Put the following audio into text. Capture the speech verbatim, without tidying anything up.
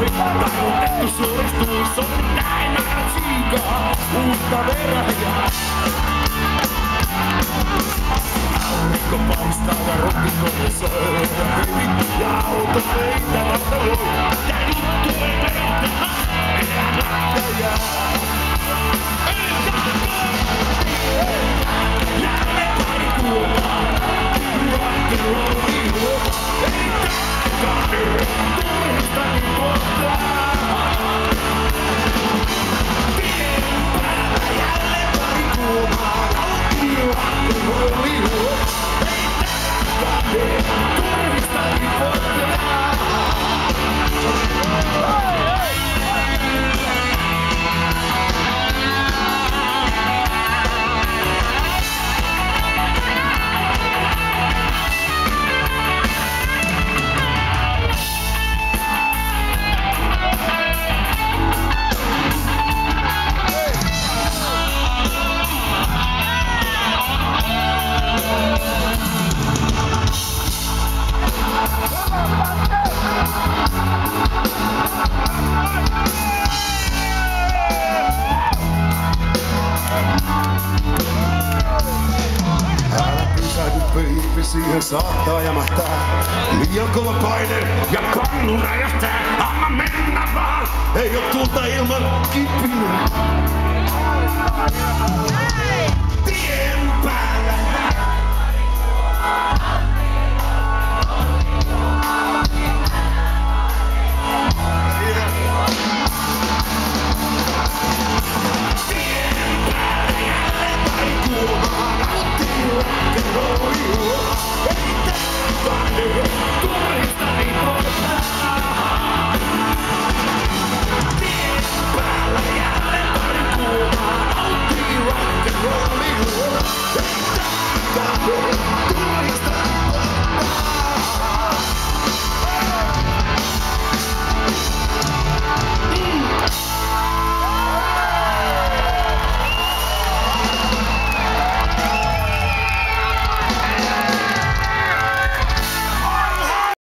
Taivutettu suoristuus on näin määrät siikaa uutta verrahia. Aurinko paistaa ja rokkikone soi ja auto meitä vahtalo. Tää juttu ei meitä enää nähtäjää. Jälleen pari kuumaa, rock'n'rolli huo. Ei tämäkään nyt turhista niin kohtaa. Tien päällä jälleen pari kuumaa, rock'n'rolli huo. Ei tämäkään nyt turhista niin kohtaa. Siihen saattaa jämähtää liian kova paine ja kannu räjähtää. Anna mennä vaan, ei oo tulta ilman kipinää. Tien päällä